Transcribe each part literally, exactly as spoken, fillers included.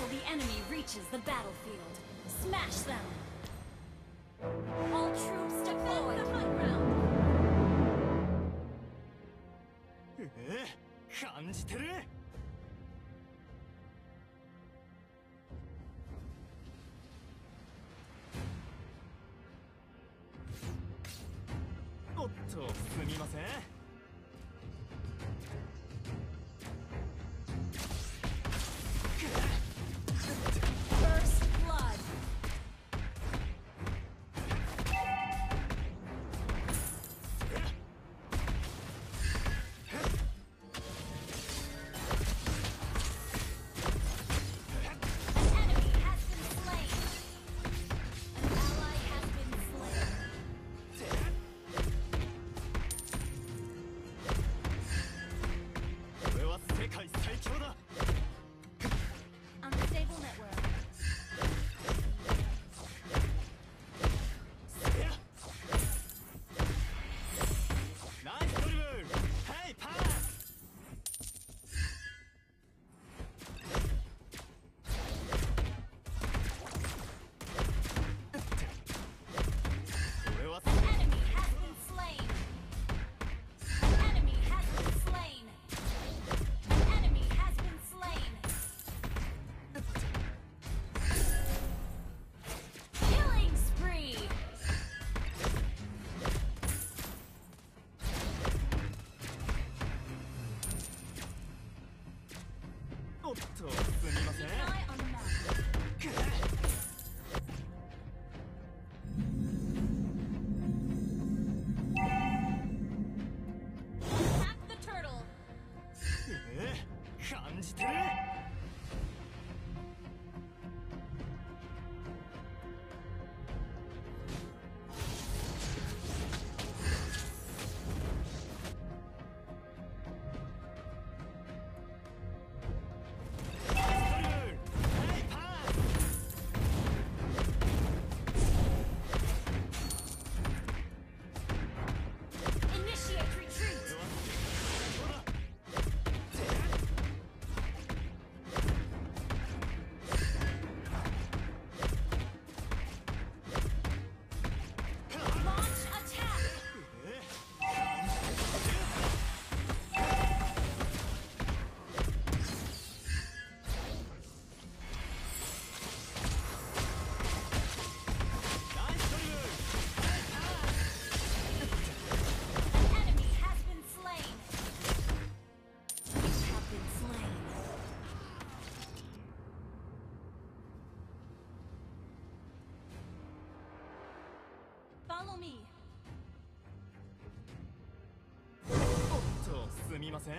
until the enemy reaches the battlefield. Smash them! All troops deployed! The high ground! ええ、感じてる。おっと、すみません。 First blood! おっと、すみません。ええ、感じてる。 Follow me. おっと、すみません。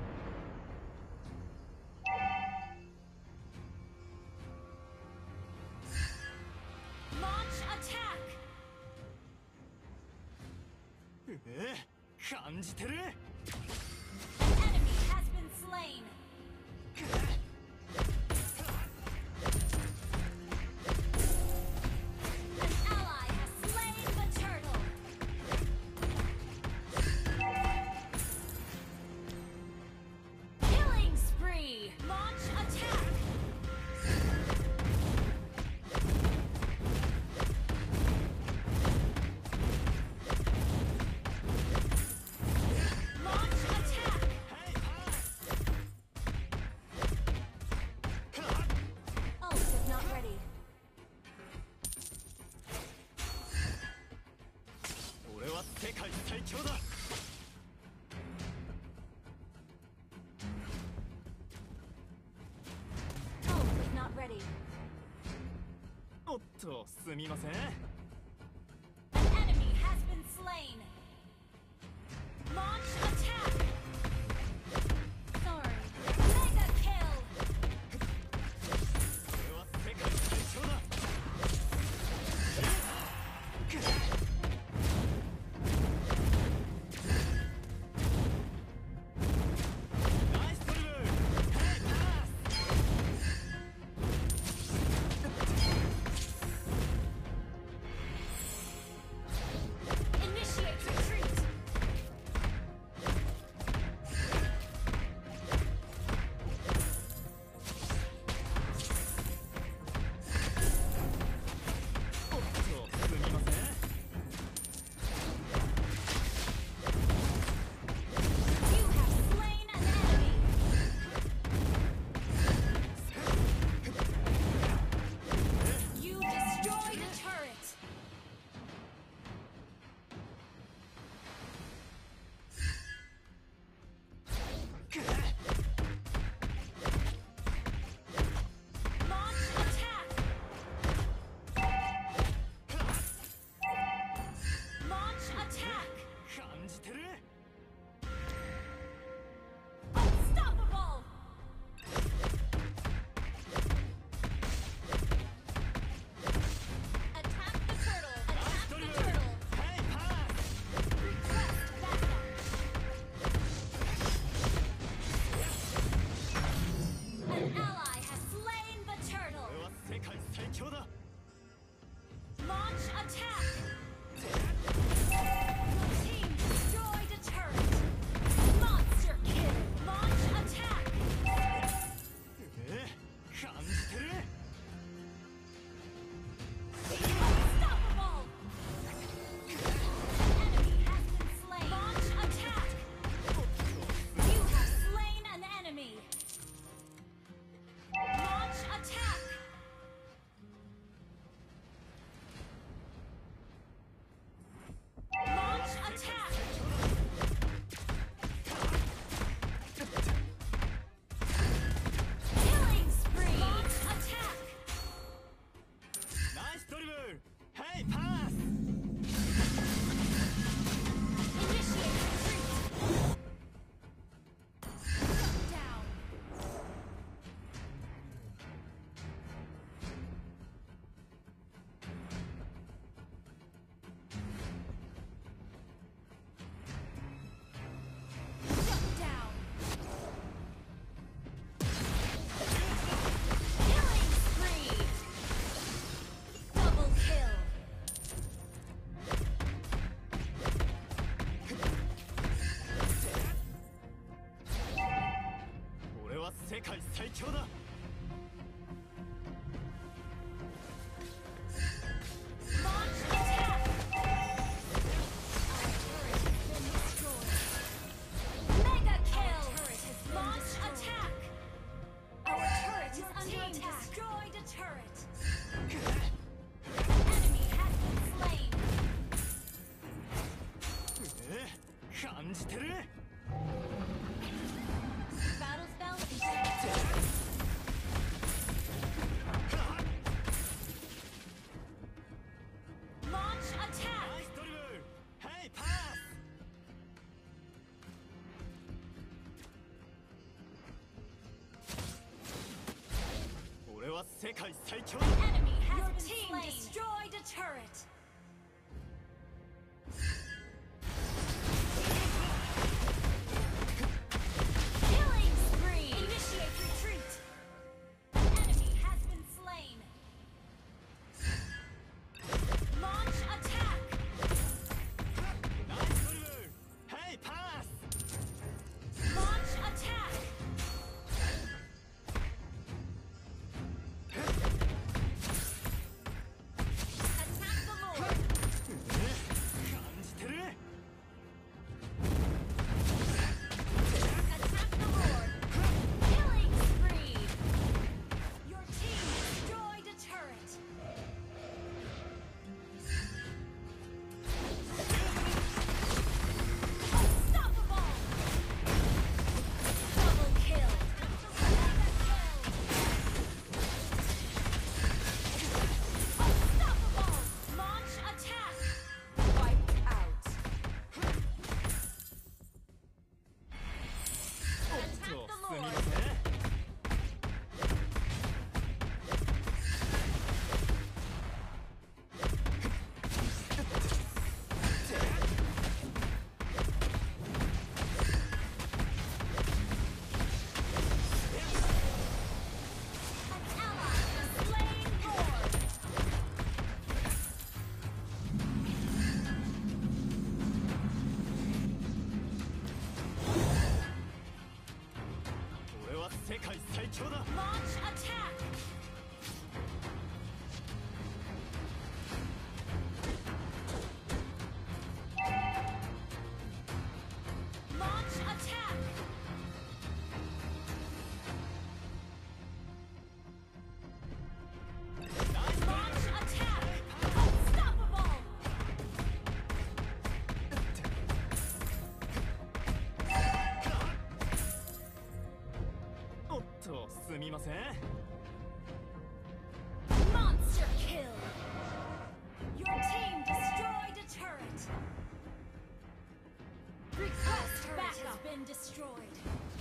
Launch attack. ええ、感じてる。 Enemy has been slain. Launch attack! Launch attack! Ult is not ready. 俺は世界最強だ。おっと、すみません。 An enemy has been slain. Launch attack. Sorry. Mega kill. 俺は世界最強だ。ナイスドリブル。ヘイパス。 An attack! 感じてる Unstoppable! Attack the turtle! ナイス Attack ドリ the ブル turtle! はいパス Request backup! An ally has slain the 俺 turtle! は世界最強だ Launch attack! Your team destroyed a turret! Monster kill! Launch attack! え感じてる Unstoppable! An enemy has been slain! Launch attack! You have slain an enemy! Launch attack! Launch attack! Killing spree! Launch attack! ナイスドリブルはいパス Initiate retreat! Shut down! Shut down! Killing spree! Double kill! 俺は世界最強だ Launch attack! Our turret has been destroyed. Mega kill! Launch attack! Our turret is under attack. Destroyed a turret. Enemy has been slain. え感じてる Battle spell is Launch ナ attack! イスドリブルはいパス俺は世界最強だ Enemy has been slain. Destroyed a turret. Killing spree. Initiate retreat. Enemy has been slain. Launch attack. ナイスドリブルはいパス Launch attack. Attack the Lord. 感じてる Attack the Lord. Killing spree. Your team destroyed a turret. Unstoppable. Double kill. Unstoppable. Launch attack. Wiped out. おっ Attack と the すみ Lord. ません An ally has slain Lord. 「俺は世界最強だ Launch attack. Launch attack. Launch attack. Unstoppable. おっとすみません Monster kill. Your team destroyed a turret. been destroyed.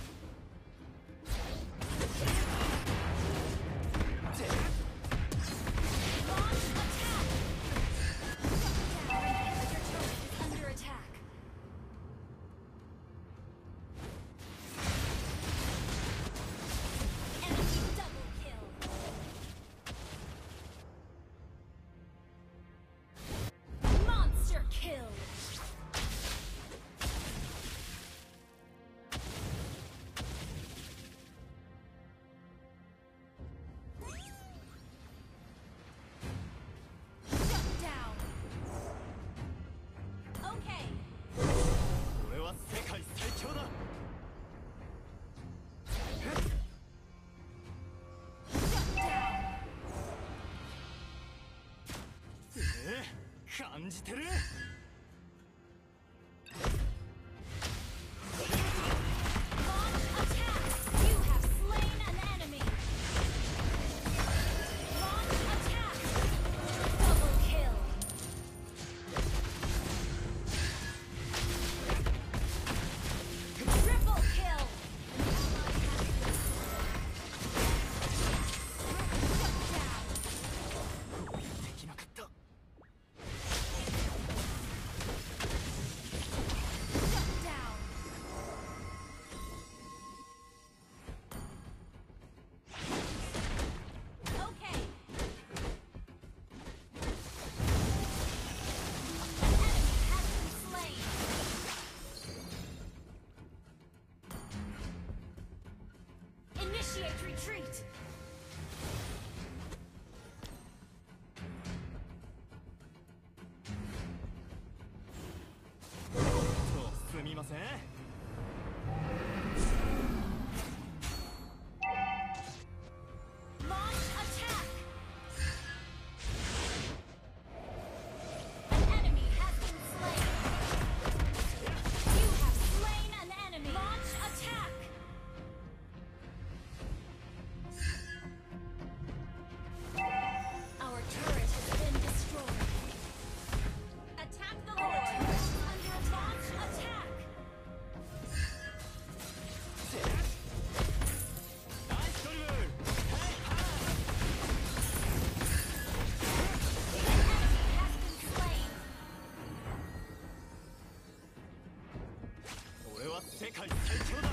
Launch attack! Down. Your turret is under attack. Enemy double kill. Monster kill. Shut down. Okay. 俺は世界最強だ Shut down. ええ感じてる Launch attack. You have slain an enemy. Launch attack. Double kill. Triple kill. Shut down. できなかった Shut down. Okay. An enemy has been slain. Initiate retreat. そうすみません Launch attack. An enemy has been slain. You have slain an enemy. Launch attack. Our turret has been destroyed. Attack the Lord. Our turret is under launch attack. ナイスドリブルヘイパ An enemy has been slain. ース俺は世界最強だ